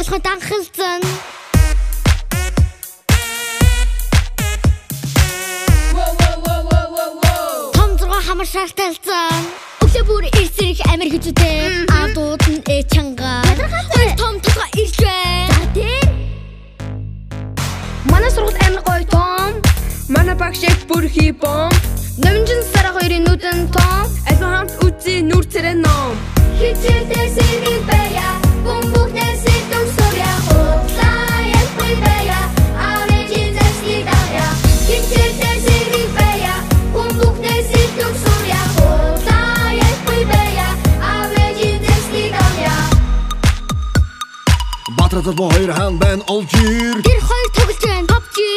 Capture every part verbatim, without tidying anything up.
толгойд анхалсан. Том зурга хамар шаалталсан. Өглөө бүр ирсэрх амир хүчтэй. Адууд нь э чанга. Хоёр том толгой ирж байна. За тий. Манай сургууль амир гоё том. Манай багшиг бүр хипом. Номжин сара хоёрын нүдэн том. Альва хамт үзий нүр царай ном. Хичээлдээ сэргэн байя. Бумбухнээ сэтгэн суря. Худлаа ялбай байя. Авэжин зэслий дая. Хичээлдээ сэргэн байя. Бумбухнээ сэтгэн суря. Худлаа ялбай байя. Авэжин зэслий дая. Батраад бо хоёр хаан байна олж ир. Тэр хоёр тоглож байна пабжи.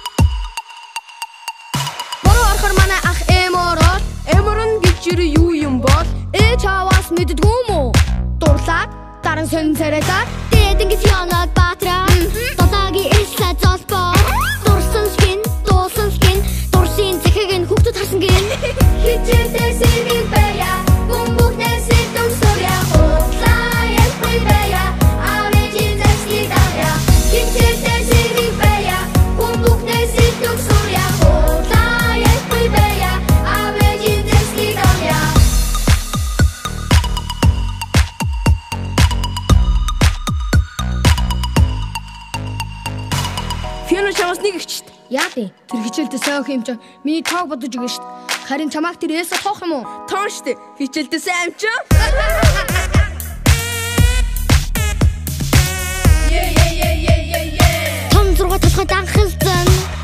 Бороо орохор манай ах эмороо. Эморон гэж юу юм бол? Э чаваас мэддгүү мүү? Дурлаад даран сон царайлаад дээд ингэж янаад батраа. Додаагийн эслэ золбоо. Дурсан скин, дуусан скин, дурсын захиг нь хүүхдүүд харсан гин. Хичээлдээ сэргэн байя. Бумбухнээ сэтгэн суря. Худлаа ялбай байя. Авэжин зэслий дая. Хичээлдээ сэргэн байя. Бумбухнээ сэтгэн суря. Худлаа ялбай байя. Авэжин зэслий дая. Фино чамаас нэг ихчт. Яа бэ? Тэр хичээлдээ сайн өх юм чи. Миний тоог бодож өгнө штт. Харин чамааг тэр эсэ тоох юм уу? Тоон штт. Хичээлдээ сайн юм чи. Том зурга толгойд анхалсан.